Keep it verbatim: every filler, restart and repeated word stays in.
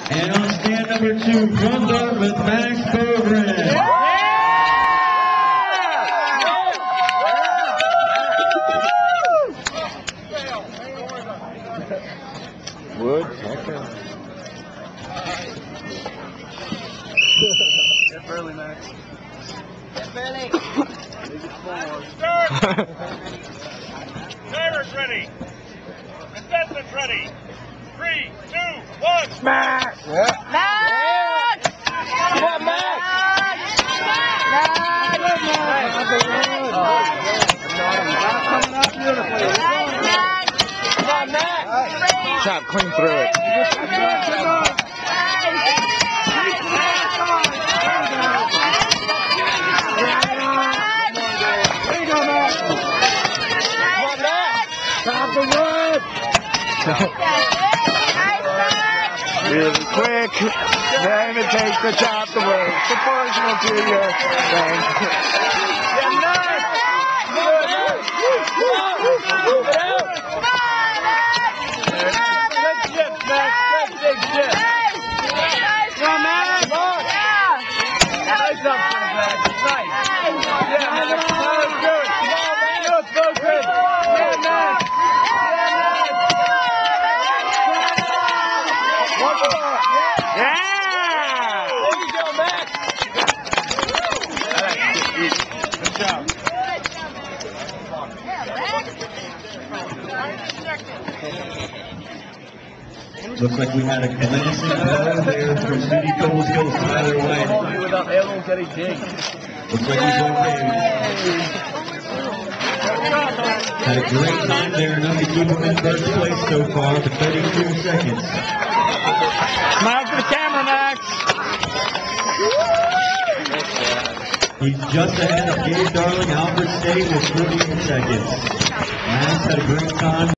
And on stand number two, from Dartmouth, Max Bogren. Wood, okay. Get Burley, Max. Get Burley. Start! Driver's ready. Contestants ready. Three, two, one. Smash! Yeah. Max! Come on, Max! Coming up beautifully. Come on, Max! Chop clean through it. There you go, Max. Come on, Max! Chop the wood! Really quick. Then it takes to chop the wood. Proportional to your thing. Yeah, nice! Move it out! Move it out! Good shift, Max. Good big shift. Come on, Max. Come on. Nice up for the Max. Nice. Yeah, Max. Let's do it. Come on, Max. Let's go, Chris. Yeah, Max. One more. Yeah! There you go, Max. Good job. Looks like we had a convincing battle there for City Coles goes either way. Without Elmo getting dig. Looks like he's okay. Had a great time there, enough to keep him in first place so far for thirty-two seconds. Smile for the camera, Max. He's just ahead of Gabe Darling, Alfred State with fourteen seconds. Max had a great time.